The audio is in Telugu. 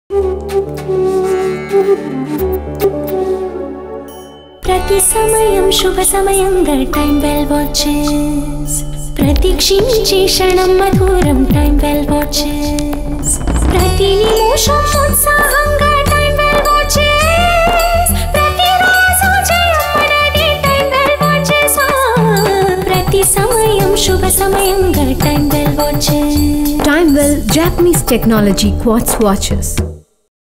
ప్రతి సమయం శుభ సమయంగా టైం బెల్ వాచెస్ ప్రతిక్షించే క్షణం మధురం టైం బెల్ వాచెస్ ప్రతి నిమిషం ఉత్సాహంగా టైం బెల్ వాచెస్ ప్రతి రోజు జయమనది టైం బెల్ వాచెస్ ప్రతి సమయం శుభ సమయంగా time bell watches Time Well Japanese Technology Quartz Watches.